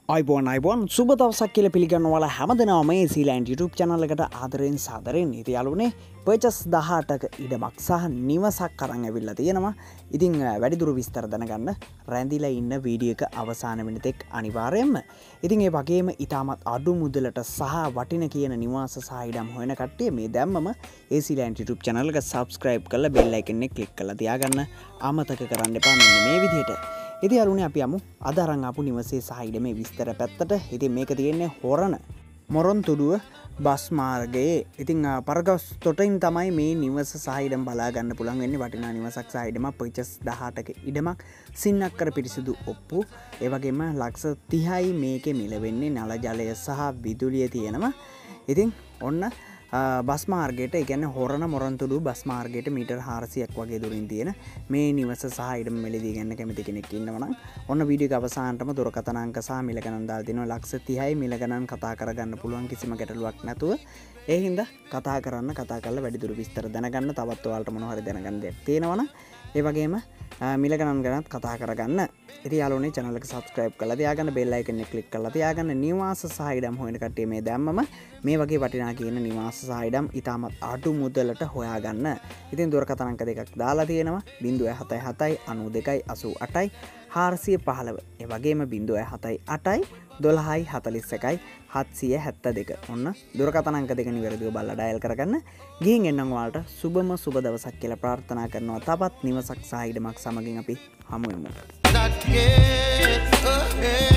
අයිබෝන් සුබ දවසක් කියලා පිළිගන්නවා හැමදෙනාම මේ සීලෑන්ඩ් YouTube channel එකට ආදරෙන් සාදරෙන් ඉතින් යාළුවනේ පර්චස් 18ක ඉඩමක් සහ නිවසක් අරන් ඇවිල්ලා තියෙනවා. ඉතින් වැඩිදුර විස්තර දැනගන්න රැඳිලා ඉන්න වීඩියෝ එක අවසාන වෙන තෙක් අනිවාර්යයෙන්ම. ඉතින් ඒ වගේම ඊටමත් අඩු මුදලට සහ වටින කියන නිවාස සහ ඉඩම් හොයන කට්ටිය මේ දැම්මම ඒ සීලෑන්ඩ් YouTube channel එක subscribe කරලා bell icon එක click කරලා තියාගන්න අමතක කරන්න එපා මෙන්න මේ විදිහට. ඉතින් අරුණේ අපි යමු අද අරන් ආපු නිවසේ සහ ඉඩමේ විස්තර පැත්තට. ඉතින් මේක තියෙන්නේ හොරණ මොරොන්තුඩුව බස් මාර්ගයේ. ඉතින් පරගස් තොටින් තමයි මේ නිවස සහ ඉඩම බලා ගන්න පුළුවන් වෙන්නේ. වටිනා නිවසක් සහ ඉඩමක් පර්චස් 18ක ඉඩමක් සින්නක්කර පිරිසිදු ඔප්පු. ඒ වගේම ලක්ෂ 30යි මේකේ මිල වෙන්නේ. නල ජලය සහ විදුලිය තියෙනවා. ඉතින් ඔන්න බස් මාර්ගයට කියන්නේ හොරණ මොරොන්තුඩු බස් මාර්ගයට මීටර් 400ක් වගේ දුරින් තියෙන මේ නිවස සහ ඉඩම මෙලදී ගන්න කැමති කෙනෙක් ඉන්නවා නම් ඔන්න වීඩියෝ එක අවසානටම දුරකථන අංක සහ මිල ගණන් දාලා දෙනවා. ලක්ෂ 30යි මිල ගණන් කතා කරගන්න පුළුවන් කිසිම ගැටලුවක් නැතුව. ඒ හින්දා කතා කරලා වැඩිදුර විස්තර දැනගන්න තවත් ඔයාලට මොනවා හරි දැනගන්න දෙයක් තියෙනවනම් ඒ වගේම මිල ගණන් ගැනත් කතා කරගන්න. ඉතින් යාළුවනේ channel එක subscribe කරලා තියාගන්න bell icon එක click කරලා තියාගන්න. නිවාස සහ ඉඩම් හොයන කට්ටිය මේ දැම්මම මේ වගේ වටිනා කියන නිවාස සහ ඉඩම් ඉතාමත් අඩු මුදලට හොයාගන්න. ඉතින් දුරකථන අංක දෙකක් දාලා තියෙනවා 077 92 88 415. ඒ වගේම 078 12 41 772. ඔන්න දුරකථන අංක දෙක නිවැරදිව බලලා ඩයල් කරගන්න. ගිහින් එන්නම් ඔයාලට සුබම සුබ දවසක් කියලා ප්‍රාර්ථනා කරනවා. තවත් නිවසක් සහ ඉඩමක් සමගින් අපි හමු වෙමු.